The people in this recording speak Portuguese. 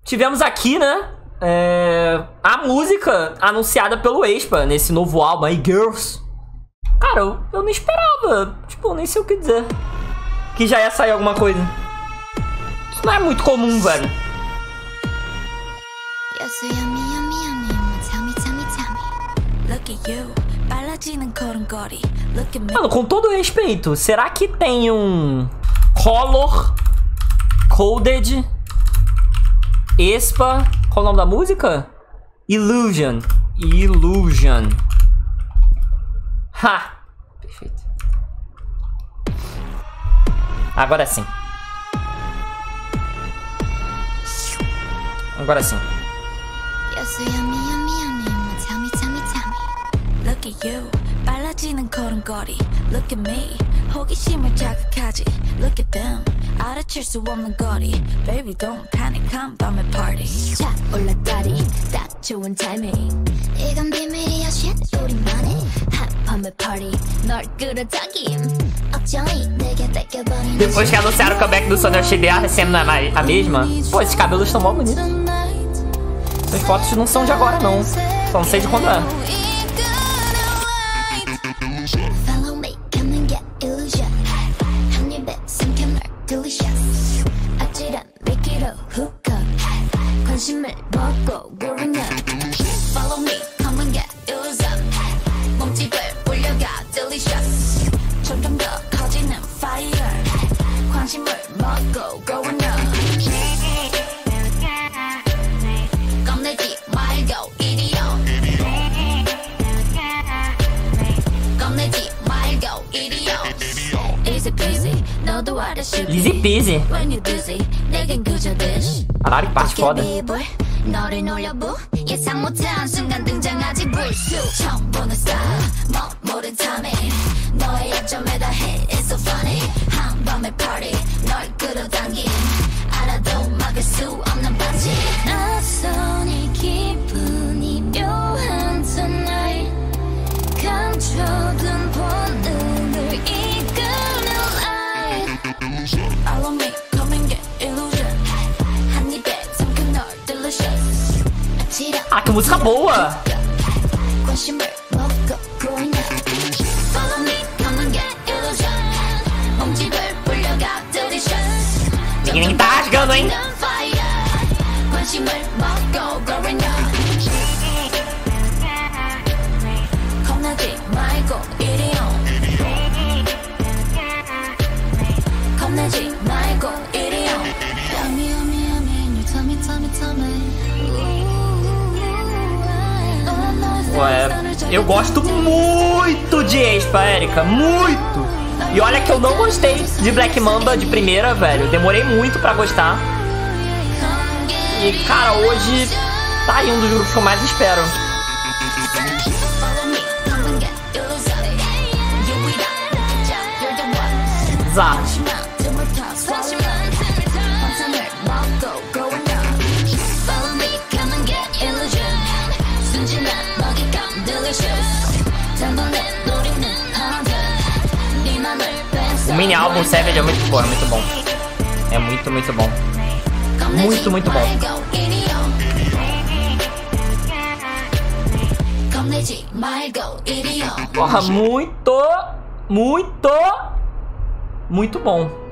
tivemos aqui, né, a música anunciada pelo AESPA nesse novo álbum aí, Girls. Cara, eu não esperava, tipo, nem sei o que dizer, que já ia sair alguma coisa. Isso não é muito comum, velho. Mano, com todo respeito, será que tem um color coded AESPA? Qual o nome da música? Illusion. Ha! Perfeito. Agora sim. Agora sim. Look at you, 빨라지는 걸음걸이. Look at me, 호기심을 자극하지. Look at them, 알아챌 수 없는 거리. Baby don't panic, 한 밤의 party. 자 올라다리, 딱 좋은 타이밍. 이건 비밀이야 shit, 우리만의 한 밤의 party. 널 끌어당김, 억정이 내게 뺏겨버린. Depois que anunciaram o comeback do Sonho XDR, sempre não é a mesma. Pô, esses cabelos estão mó bonitos. Essas fotos não são de agora, não. Só não sei de quando é. Easy peasy. Caralho, que parte foda. Ah, que música boa! Ninguém tá rasgando, hein? Ué, eu gosto muito de AESPA, Erika, muito! E olha que eu não gostei de Black Mamba de primeira, velho. Demorei muito pra gostar. E, cara, hoje tá aí um dos grupos que eu mais espero. Zá. O mini álbum Savage é muito bom, é muito bom. É muito, muito bom. Muito, muito bom. Porra, muito, muito, muito bom.